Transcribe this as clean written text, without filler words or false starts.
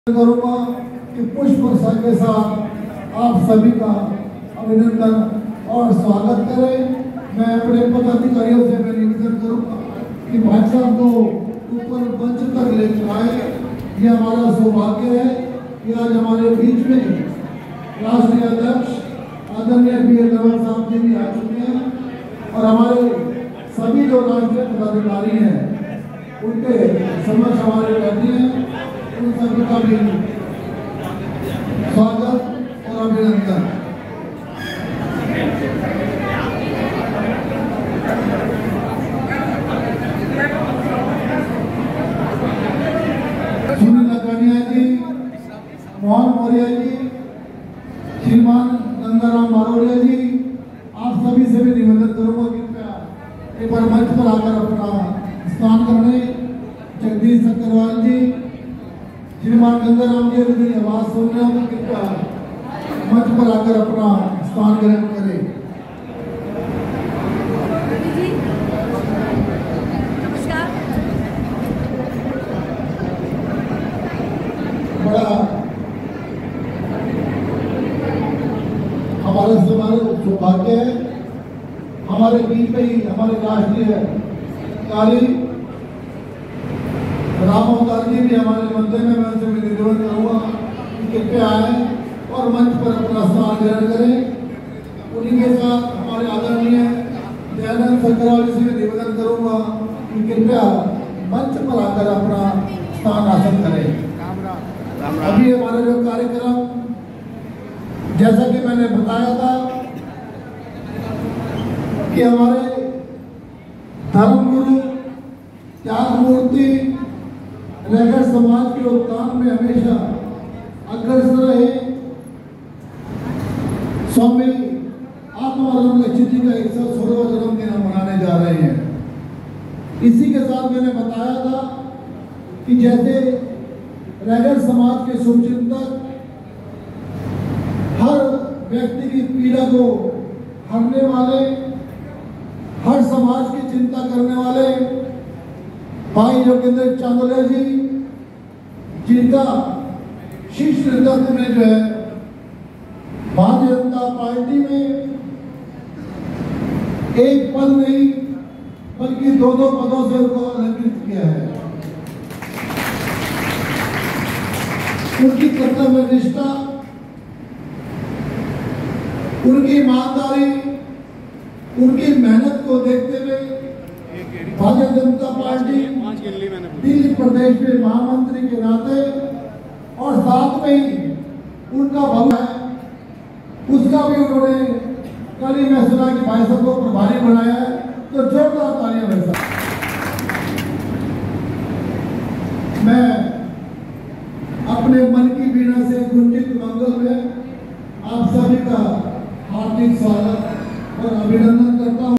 करूंगा कि पुष्प वर्षा के साथ आप सभी का अभिनंदन और स्वागत करें। मैं अपने पदाधिकारियों से मैं निवेदन करूंगा कि भाई साहब को ऊपर मंच तक लेकर आए। यह हमारा सौभाग्य है कि आज हमारे बीच में राष्ट्रीय अध्यक्ष आदरणीय बी.एल. रमन साहब जी भी आ चुके हैं और हमारे सभी जो राष्ट्रीय पदाधिकारी हैं उनके समक्ष हमारे बैठे हैं। उन सभी का भी स्वागत और अभिनंदन। सुनील कन्या जी, मोहन मौर्य जी, श्रीमान गंगाराम मारोड़िया जी, आप सभी से भी निवेदन करूंगा कृपया एक बार मंच पर आकर अपना स्थान करने। जगदीश अग्रवाल जी, श्रीमान गंगाराम जी की आवाज सुनने में कृपया मंच पर आकर अपना स्थान ग्रहण करें। बड़ा हमारे सौभाग्य है हमारे बीच में ही हमारे राष्ट्रीय अधिकारी राम अवतार जी भी हमारे मंदिर में मैं उनसे निवेदन करूंगा कि कृपया आए और मंच पर अपना स्थान ग्रहण करें। उन्हीं के साथ हमारे आदरणीय दयानंद सरकार जी से निवेदन करूंगा कि कृपया मंच पर आकर अपना स्थान हासिल करें। अभी हमारे जो कार्यक्रम जैसा कि मैंने बताया था कि हमारे धर्मगुरु त्याग मूर्ति रैगर समाज के उत्थान में हमेशा अग्रसर रहे स्वामी आत्मानंद लक्ष्य जी का 116वां जन्मदिन हम मनाने जा रहे हैं। इसी के साथ मैंने बताया था कि जैसे रैगर समाज के शुभचिंतक हर व्यक्ति की पीड़ा को हरने वाले, हर समाज की चिंता करने वाले भाई योगेंद्र चांदोले जी, जिनका शीर्ष नेतृत्व में जो है भारतीय जनता पार्टी में एक पद नहीं बल्कि दो पदों से उनको अलंकृत किया है। उनकी कर्तव्य निष्ठा, उनकी ईमानदारी, उनकी मेहनत को देखते हुए भारतीय जनता पार्टी दिल्ली प्रदेश के महामंत्री के नाते और साथ में ही उनका भवन है उसका भी उन्होंने कल ही मैं सुना कि भाई साहब को प्रभारी बनाया है, तो जोरदार तालियां भाई साहब।